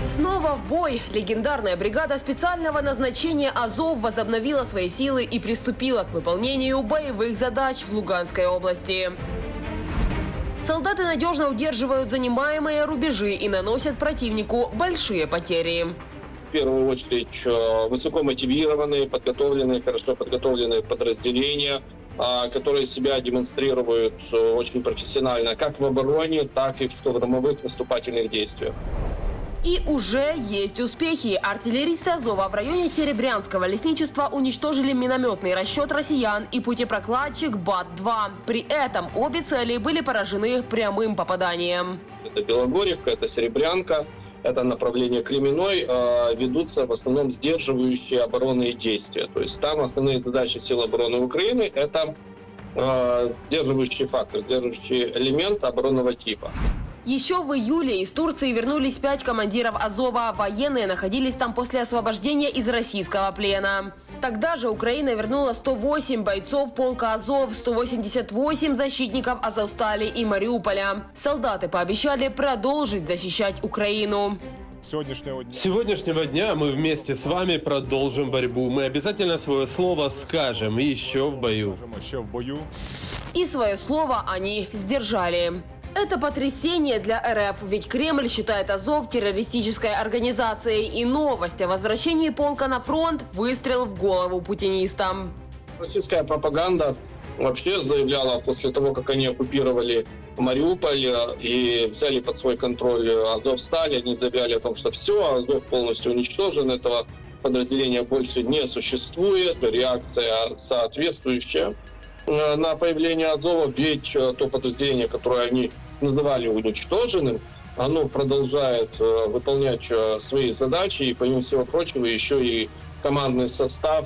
Снова в бой. Легендарная бригада специального назначения «Азов» возобновила свои силы и приступила к выполнению боевых задач в Луганской области. Солдаты надежно удерживают занимаемые рубежи и наносят противнику большие потери. В первую очередь высоко мотивированные, хорошо подготовленные подразделения, которые себя демонстрируют очень профессионально как в обороне, так и в штурмовых наступательных действиях. И уже есть успехи. Артиллеристы «Азова» в районе Серебрянского лесничества уничтожили минометный расчет россиян и путепрокладчик БАТ-2. При этом обе цели были поражены прямым попаданием. Это Белогорьевка, это Серебрянка, это направление Кременной. Ведутся в основном сдерживающие оборонные действия. То есть там основные задачи сил обороны Украины – это сдерживающий фактор, сдерживающий элемент оборонного типа. Еще в июле из Турции вернулись 5 командиров «Азова». Военные находились там после освобождения из российского плена. Тогда же Украина вернула 108 бойцов полка «Азов», 188 защитников Азовстали и Мариуполя. Солдаты пообещали продолжить защищать Украину. С сегодняшнего дня мы вместе с вами продолжим борьбу. Мы обязательно свое слово скажем еще в бою. И свое слово они сдержали. Это потрясение для РФ, ведь Кремль считает «Азов» террористической организацией. И новость о возвращении полка на фронт – выстрел в голову путинистам. Российская пропаганда вообще заявляла после того, как они оккупировали Мариуполь и взяли под свой контроль Азовсталь, они заявляли о том, что все, Азов полностью уничтожен, этого подразделения больше не существует, реакция соответствующая на появление Азова, ведь то подразделение, которое они называли уничтоженным, оно продолжает выполнять свои задачи, и помимо всего прочего еще и командный состав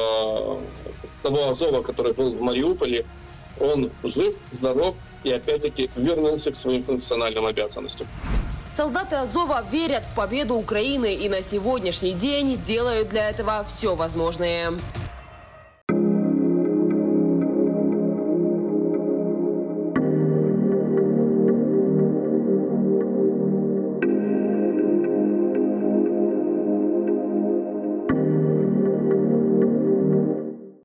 того Азова, который был в Мариуполе, он жив, здоров и опять-таки вернулся к своим функциональным обязанностям. Солдаты «Азова» верят в победу Украины и на сегодняшний день делают для этого все возможное.